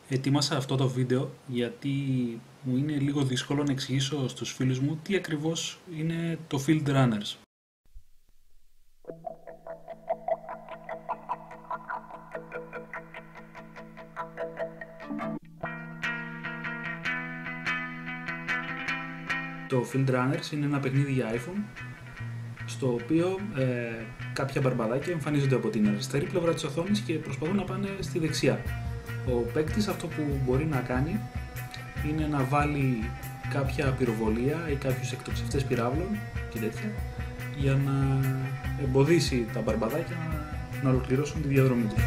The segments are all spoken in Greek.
Ετοίμασα αυτό το βίντεο γιατί μου είναι λίγο δύσκολο να εξηγήσω στους φίλους μου τι ακριβώς είναι το Fieldrunners. Το Fieldrunners είναι ένα παιχνίδι για iPhone, στο οποίο κάποια μπαρμπαδάκια εμφανίζονται από την αριστερή πλευρά της οθόνης και προσπαθούν να πάνε στη δεξιά. Ο παίκτης αυτό που μπορεί να κάνει είναι να βάλει κάποια πυροβολία ή κάποιους εκτοξευτές πυράβλων και τέτοια για να εμποδίσει τα μπαρμπαδάκια να ολοκληρώσουν τη διαδρομή τους.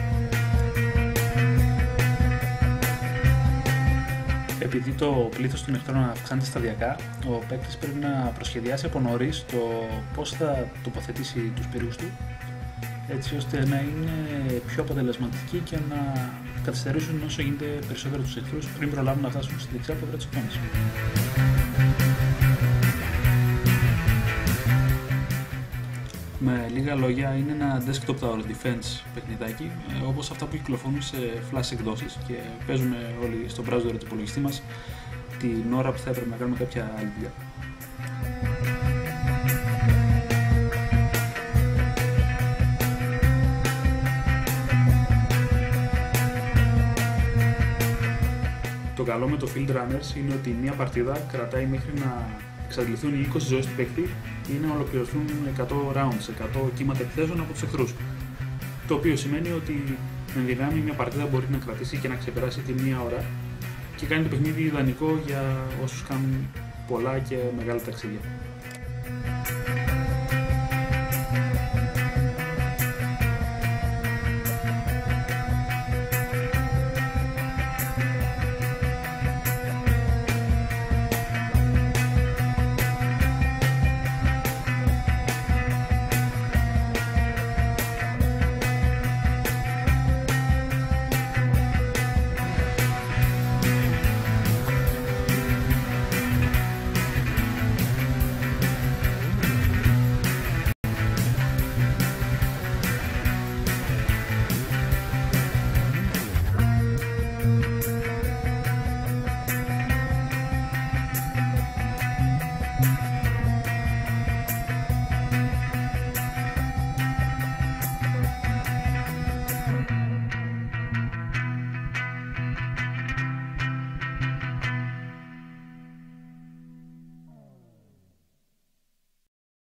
Επειδή το πλήθος των εχθρών αυξάνεται σταδιακά, ο παίκτης πρέπει να προσχεδιάσει από νωρίς το πώς θα τοποθετήσει τους πύργους του, έτσι ώστε να είναι πιο αποτελεσματικοί και να καθυστερήσουν όσο γίνεται περισσότερο τους εχθρούς πριν προλάβουν να φτάσουν στη δεξιά πλευρά της οθόνης. Με λίγα λόγια, είναι ένα desktop tower defense παιχνιδάκι, όπως αυτά που κυκλοφορούν σε flash εκδόσεις και παίζουμε όλοι στο browser του υπολογιστή μας την ώρα που θα έπρεπε να κάνουμε κάποια άλλη δουλειά. Το καλό με το Fieldrunners είναι ότι μία παρτίδα κρατάει μέχρι να εξαντληθούν οι 20 ζωές του παίκτη ή να ολοκληρωθούν 100 rounds, 100 κύματα επιθέσεων από τους εχθρούς. Το οποίο σημαίνει ότι με δυνάμει μια παρτίδα μπορεί να κρατήσει και να ξεπεράσει τη μία ώρα και κάνει το παιχνίδι ιδανικό για όσους κάνουν πολλά και μεγάλα ταξίδια.